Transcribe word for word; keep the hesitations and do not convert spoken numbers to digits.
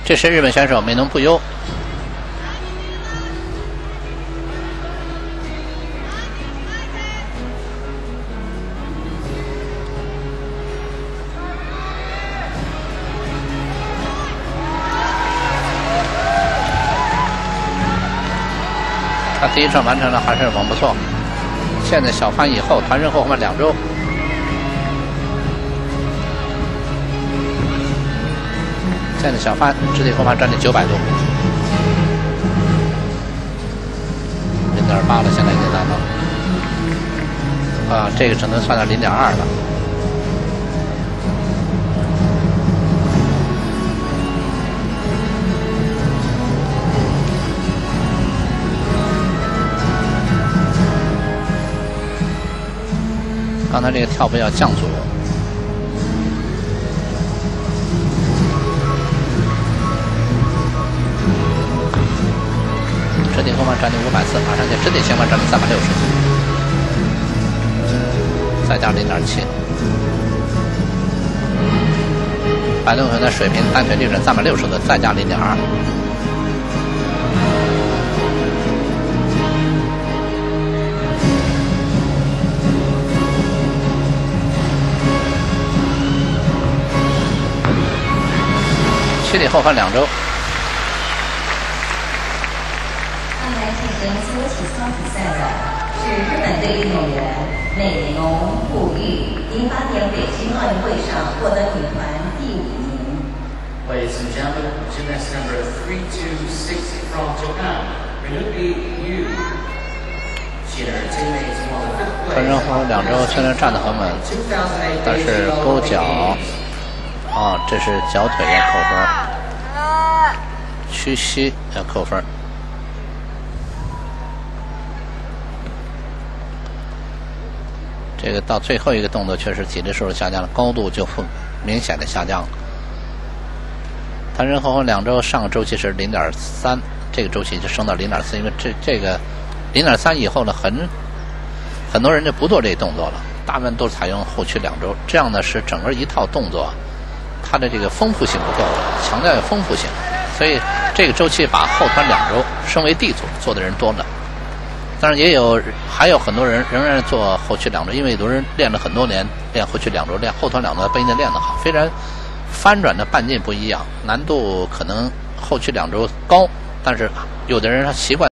这是日本选手美浓不优。他第一转完成了，还是很不错。现在小帆以后，团身后方两周。现在小帆直体后方站立九百度，零点八了，现在已经达到。啊，这个只能算到零点二了。刚才这个跳步要降左右，直体后方站立五百次，马上就直体前方站立三百六十，再加零点七，摆动腿的水平单腿立正三百六十度，再加零点二。七里后方两周。 刚来进行自由体操比赛的是日本队运动员美浓不育，零八年北京奥运会上获得女团第五名。 Ladies and gentlemen, gymnast number three two six from Japan, Minuki Yu. 团身后两周虽然站得很稳，但是勾脚。啊，这是脚腿要扣分，屈膝要扣分。这个到最后一个动作确实体力收入下降了，高度就明显的下降了。团身后方两周，上个周期是零点三，这个周期就升到零点四，因为这这个零点三以后呢，很很多人就不做这个动作了，大部分都采用后屈两周，这样呢是整个一套动作。它的这个丰富性不够，强调有丰富性，所以这个周期把后团两周升为 D 组做的人多了。当然也有还有很多人仍然做后屈两周，因为有的人练了很多年，练后屈两周，练后团两周不一定练得好。虽然翻转的半径不一样，难度可能后屈两周高，但是有的人他习惯。